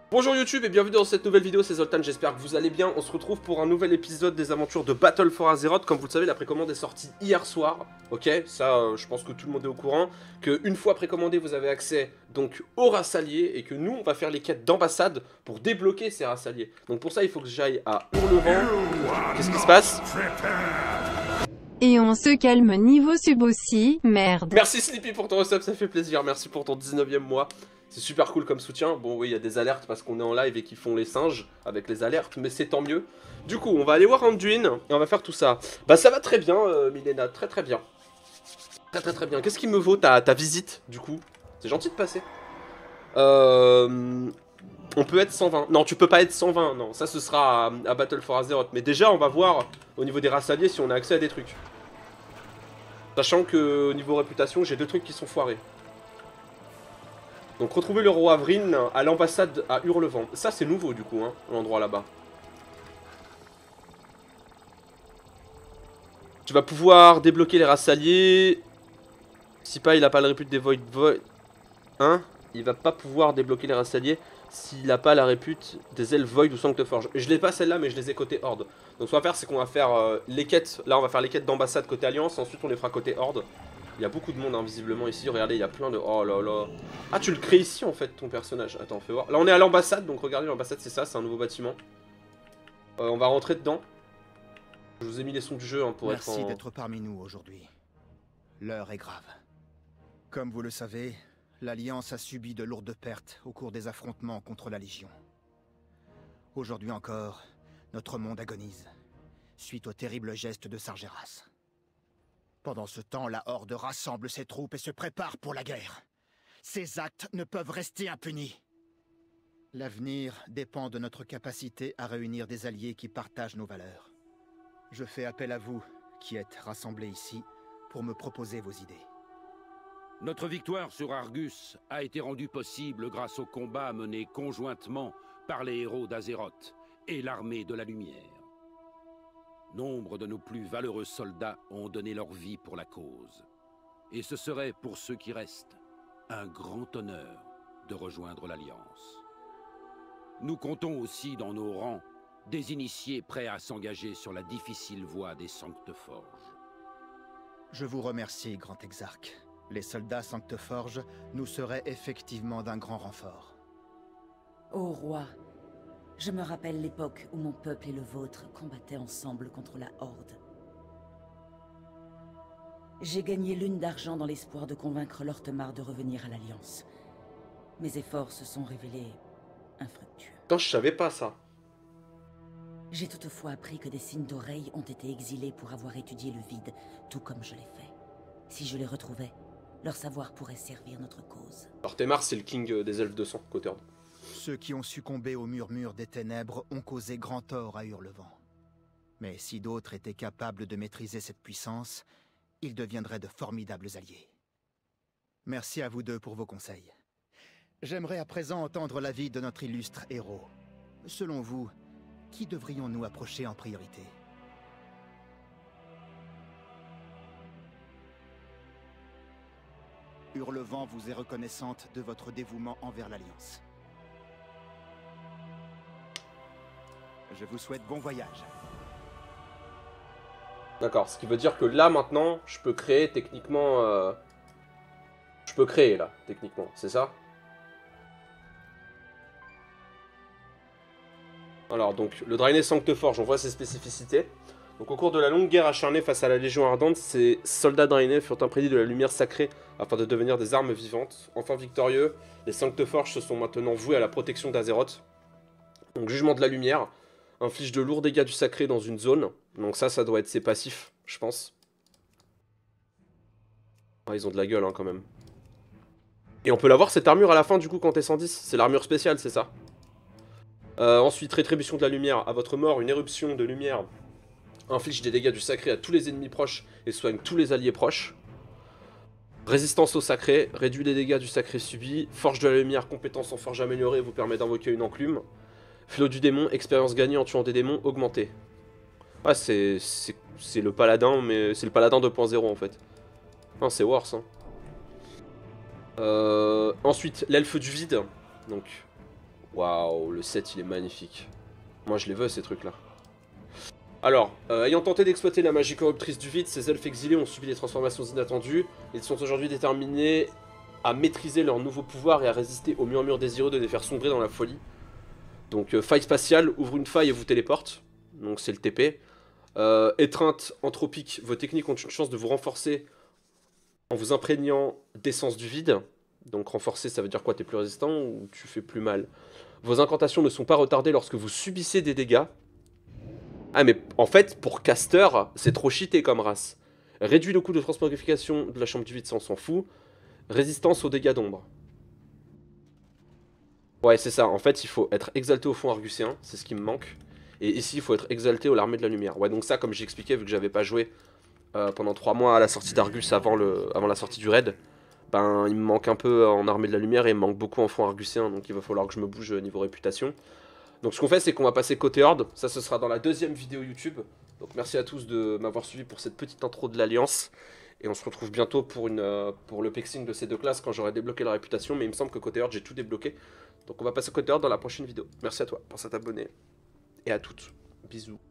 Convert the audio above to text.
Bonjour YouTube et bienvenue dans cette nouvelle vidéo, c'est Zoltan, j'espère que vous allez bien. On se retrouve pour un nouvel épisode des aventures de Battle for Azeroth. Comme vous le savez, la précommande est sortie hier soir. Ok, ça je pense que tout le monde est au courant. Que une fois précommandé, vous avez accès donc aux races alliées. Et que nous, on va faire les quêtes d'ambassade pour débloquer ces races alliées. Donc pour ça, il faut que j'aille à Hurlevent. Qu'est-ce qui se passe? Et on se calme niveau sub aussi, merde. Merci Sleepy pour ton resub, ça fait plaisir. Merci pour ton 19e mois. C'est super cool comme soutien. Bon oui, il y a des alertes parce qu'on est en live et qu'ils font les singes avec les alertes, mais c'est tant mieux. Du coup, on va aller voir Anduin et on va faire tout ça. Bah ça va très bien, Milena, très très bien. Très bien. Qu'est-ce qui me vaut ta visite, du coup? C'est gentil de passer. On peut être 120. Non, tu peux pas être 120, non. Ça, ce sera à Battle for Azeroth. Mais déjà, on va voir au niveau des races alliées si on a accès à des trucs. Sachant que au niveau réputation, j'ai deux trucs qui sont foirés. Donc retrouver le roi Avrin à l'ambassade à Hurlevent. Ça c'est nouveau du coup, hein, l'endroit là-bas. Tu vas pouvoir débloquer les races alliées. Si pas, il a pas le répute des Void. Hein? Il va pas pouvoir débloquer les races alliées s'il a pas la répute des elfes Void ou Sancteforge. Je l'ai pas celle-là, mais je les ai côté Horde. Donc ce qu'on va faire, c'est qu'on va faire les quêtes. Là, on va faire les quêtes d'ambassade côté Alliance. Ensuite, on les fera côté Horde. Il y a beaucoup de monde, hein, visiblement, ici. Regardez, il y a plein de... Oh là là. Ah, tu le crées ici, en fait, ton personnage. Attends, fais voir. Là, on est à l'ambassade, donc regardez, l'ambassade, c'est ça, c'est un nouveau bâtiment. On va rentrer dedans. Je vous ai mis les sons du jeu, hein, pour être en... Merci d'être parmi nous aujourd'hui. L'heure est grave. Comme vous le savez, l'Alliance a subi de lourdes pertes au cours des affrontements contre la Légion. Aujourd'hui encore, notre monde agonise, suite au terrible geste de Sargeras. Pendant ce temps, la Horde rassemble ses troupes et se prépare pour la guerre. Ces actes ne peuvent rester impunis. L'avenir dépend de notre capacité à réunir des alliés qui partagent nos valeurs. Je fais appel à vous, qui êtes rassemblés ici, pour me proposer vos idées. Notre victoire sur Argus a été rendue possible grâce au combat mené conjointement par les héros d'Azeroth et l'armée de la lumière. Nombre de nos plus valeureux soldats ont donné leur vie pour la cause. Et ce serait, pour ceux qui restent, un grand honneur de rejoindre l'Alliance. Nous comptons aussi dans nos rangs des initiés prêts à s'engager sur la difficile voie des Sancteforges. Je vous remercie, Grand Exarque. Les soldats Sancteforges nous seraient effectivement d'un grand renfort. Ô roi, je me rappelle l'époque où mon peuple et le vôtre combattaient ensemble contre la Horde. J'ai gagné l'une d'argent dans l'espoir de convaincre Lortemar de revenir à l'Alliance. Mes efforts se sont révélés infructueux. Attends, je savais pas ça. J'ai toutefois appris que des signes d'oreilles ont été exilés pour avoir étudié le vide, tout comme je l'ai fait. Si je les retrouvais, leur savoir pourrait servir notre cause. Lortemar, c'est le king des elfes de sang, côté Horde. Ceux qui ont succombé au murmure des ténèbres ont causé grand tort à Hurlevent. Mais si d'autres étaient capables de maîtriser cette puissance, ils deviendraient de formidables alliés. Merci à vous deux pour vos conseils. J'aimerais à présent entendre l'avis de notre illustre héros. Selon vous, qui devrions-nous approcher en priorité? Hurlevent vous est reconnaissante de votre dévouement envers l'Alliance. Je vous souhaite bon voyage. D'accord, ce qui veut dire que là, maintenant, je peux créer techniquement... Je peux créer, là, techniquement, c'est ça? Alors, donc, le Draenei Sancteforge, on voit ses spécificités. Donc, au cours de la longue guerre acharnée face à la Légion Ardente, ces soldats Draenei furent imprégnés de la lumière sacrée afin de devenir des armes vivantes. Enfin victorieux, les Sancteforges se sont maintenant voués à la protection d'Azeroth. Donc, jugement de la lumière inflige de lourds dégâts du sacré dans une zone. Donc ça doit être ses passifs, je pense. Ah, ils ont de la gueule, hein, quand même. Et on peut l'avoir, cette armure, à la fin, du coup, quand t'es 110. C'est l'armure spéciale, c'est ça. Ensuite, rétribution de la lumière. À votre mort, une éruption de lumière inflige des dégâts du sacré à tous les ennemis proches et soigne tous les alliés proches. Résistance au sacré, réduit les dégâts du sacré subis. Forge de la lumière, compétence en forge améliorée, vous permet d'invoquer une enclume. Flot du démon, expérience gagnée en tuant des démons, augmentée. Ah, c'est le paladin, mais c'est le paladin 2.0 en fait. Non, c'est worse, hein. Ensuite, l'elfe du vide. Donc, Waouh, le set il est magnifique. Moi je les veux ces trucs là. Alors, ayant tenté d'exploiter la magie corruptrice du vide, ces elfes exilés ont subi des transformations inattendues. Ils sont aujourd'hui déterminés à maîtriser leur nouveau pouvoir et à résister aux murmures désireux de les faire sombrer dans la folie. Donc faille spatiale, ouvre une faille et vous téléporte. Donc c'est le TP. Étreinte anthropique, vos techniques ont une chance de vous renforcer en vous imprégnant d'essence du vide. Donc renforcer ça veut dire quoi? T'es plus résistant ou tu fais plus mal? Vos incantations ne sont pas retardées lorsque vous subissez des dégâts. Ah mais en fait pour caster c'est trop cheaté comme race. Réduit le coût de transporification de la chambre du vide, ça on s'en fout. Résistance aux dégâts d'ombre. Ouais c'est ça, en fait il faut être exalté au fond argusien, c'est ce qui me manque. Et ici il faut être exalté au l'armée de la lumière. Ouais donc ça comme j'expliquais vu que j'avais pas joué pendant 3 mois à la sortie d'Argus avant la sortie du raid. Ben il me manque un peu en armée de la lumière et il me manque beaucoup en fond argusien, donc il va falloir que je me bouge niveau réputation. Donc ce qu'on fait c'est qu'on va passer côté horde, ça ce sera dans la deuxième vidéo YouTube. Donc merci à tous de m'avoir suivi pour cette petite intro de l'Alliance. Et on se retrouve bientôt pour le pexing de ces deux classes quand j'aurai débloqué la réputation. Mais il me semble que côté horde j'ai tout débloqué. Donc on va passer côté horde dans la prochaine vidéo. Merci à toi, pense à t'abonner. Et à toutes. Bisous.